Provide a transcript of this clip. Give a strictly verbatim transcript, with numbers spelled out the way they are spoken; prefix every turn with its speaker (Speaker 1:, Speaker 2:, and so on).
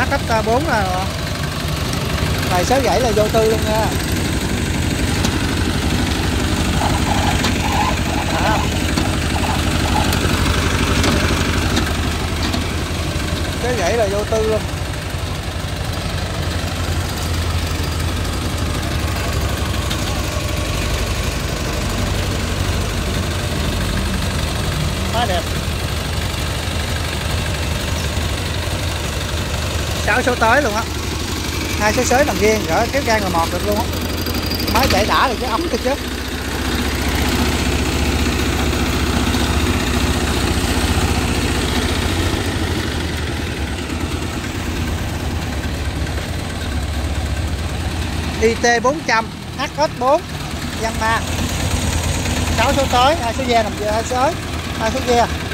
Speaker 1: cách bốn là này sáu gãy là vô tư luôn nha. À. Sáu gãy là vô tư luôn. Quá đẹp. Sáu số tới luôn á. Hai số sới nằm riêng rồi kéo gan là một được luôn á. Máy chạy đã được cái ống thôi chứ. i tê bốn trăm hát ét bốn Yanmar. Sáu số tới, hai số ve nằm hai số, hai số ve.